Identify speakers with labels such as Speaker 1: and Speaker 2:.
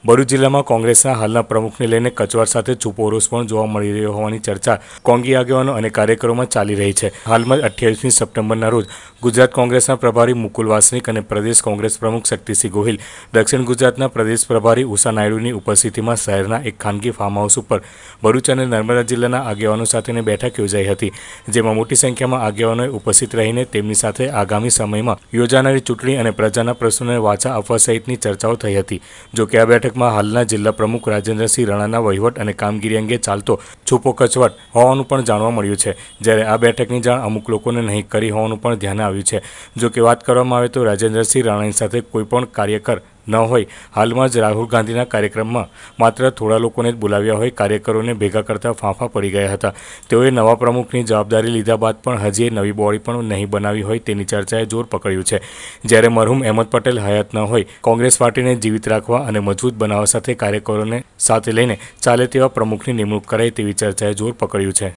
Speaker 1: ભરૂચ જિલ્લામાં કોંગ્રેસના હાલના પ્રમુખને લઈને કચવાટ સાથે છૂપો રોષ પણ જોવા મળી રહ્યો હોવાની ચર્ચા કોંગી આગેવાનો અને કાર્યકરોમાં ચાલી રહી છે। હાલમાં 28મી સપ્ટેમ્બરના રોજ ગુજરાત કોંગ્રેસના પ્રભારી મુકુલ વાસનિક અને પ્રદેશ કોંગ્રેસ પ્રમુખ શક્તિસિંહ ગોહિલ, દક્ષિણ ગુજરાતના પ્રદેશ પ્રભારી ઉષા નાયડુની ઉપસ્થિતિમાં શહેરના એક ખાનગી ફાર્મ હાઉસ ઉપર ભરૂચ અને નર્મદા જિલ્લાના આગેવાનો સાથેની બેઠક યોજાઈ હતી, જેમાં મોટી સંખ્યામાં આગેવાનોએ ઉપસ્થિત રહીને તેમની સાથે આગામી સમયમાં યોજાનારી ચૂંટણી અને પ્રજાના પ્રશ્નોને વાચા આપવા સહિતની ચર્ચાઓ થઈ હતી। જો કે આ બેઠકમાં હાલના જિલ્લા પ્રમુખ રાજેન્દ્રસિંહ રાણાના વહીવટ અને કામગીરી અંગે ચાલતો છૂપો કચવાટ હોવાનું પણ જાણવા મળ્યું છે, જ્યારે આ બેઠકની જાણ અમુક લોકોને નહીં કરી હોવાનું પણ ધ્યાને આવ્યું છે। જો કે વાત કરવામાં આવે તો રાજેન્દ્રસિંહ રાણાની સાથે કોઈ પણ કાર્યકર ન હોય। હાલમાં જ રાહુલ ગાંધીના કાર્યક્રમમાં માત્ર થોડા લોકોને જ બોલાવ્યા હોય કાર્યકરોને ભેગા કરતા ફાંફા પડી ગયા હતા। તેઓએ નવા પ્રમુખની જવાબદારી લીધા બાદ પણ હજી નવી બોડી પણ નહીં બનાવી હોય તેની ચર્ચાએ જોર પકડ્યું છે, જ્યારે મરહુમ અહેમદ પટેલ હયાત ન હોય કોંગ્રેસ પાર્ટીને જીવિત રાખવા અને મજબૂત બનાવવા સાથે કાર્યકરોને સાથે લઈને ચાલે તેવા પ્રમુખની નિમણૂક કરાય તેવી ચર્ચાએ જોર પકડ્યું છે।